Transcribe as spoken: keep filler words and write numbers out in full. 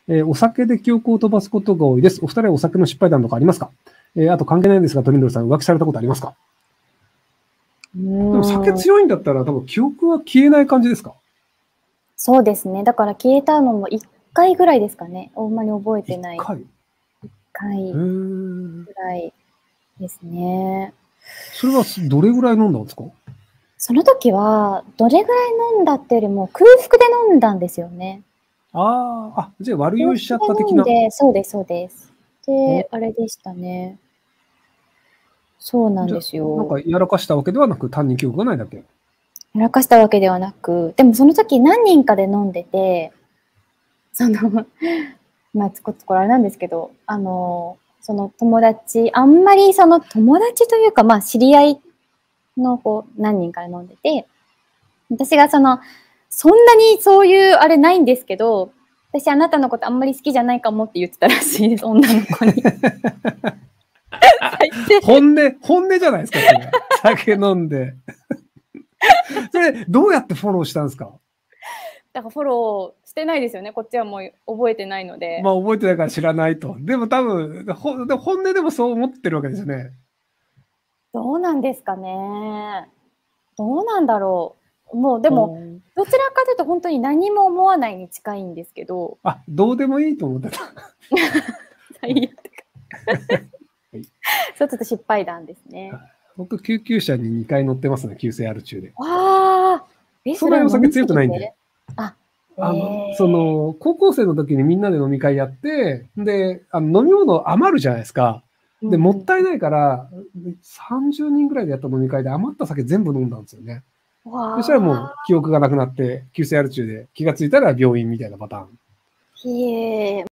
えーお酒で記憶を飛ばすことが多いです。お二人はお酒の失敗談とかありますか？えーあと関係ないんですが、トリンドルさん浮気されたことありますか？ うでも酒ーん。 強いんだったら多分記憶は消えない感じですか？ そうですね。だから消えたのもいっかいぐらいですかね。あんまり覚えて一ない。 回。 いっかいへー。 ぐらいですね。 それはどれぐらい飲んだんですか？ その時は、どれぐらい飲んだってよりも空腹で飲んだんですよね。 ああ、あ、じゃあ悪酔いしちゃっ空腹た的な。 で飲んで、そうですそうです。 お、 で、あれでしたね。そうなんじゃあ、 ですよ。 なんかやらかしたわけではなく、単に記憶がないだけ。 やらかしたわけではなく、でもその時何人かで飲んでて、その、まあ、つこつこあれなんですけど、あの、その友達、あんまりその友達というか、まあ知り合いのこう何人かで飲んでて、私がその、そんなにそういうあれないんですけど、私あなたのことあんまり好きじゃないかもって言ってたらしいです、女の子に。最低。 本音、本音じゃないですか、それ。酒飲んで。それ、どうやってフォローしたんですか？ だからフォローしてないですよね。こっちはもう覚えてないので。 まあ、覚えてないから知らないと。でも多分、ほで本音でもそう思ってるわけですよね。 どうなんですかね。どうなんだろう。もうでも、 ほーどちらかというと本当に何も思わないに近いんですけど、 あ、どうでもいいと思ってた。 最悪。 はい、 そうちょっと失敗談ですね。 僕、救急車ににかい乗ってますね、急性アル中で。 わあ、え、 そんなにお酒それは飲みす強くないんで。 ぎて？あ、えあの、そえの、高校生の時にみんなで飲み会やって、で、あの飲み物余るじゃないですか。で、 うんうん。 もったいないから、さんじゅうにんぐらいでやった飲み会で余った酒全部飲んだんですよね。そしたらもうわあ、 記憶がなくなって、急性アル中で気がついたら病院みたいなパターン。 ひえ。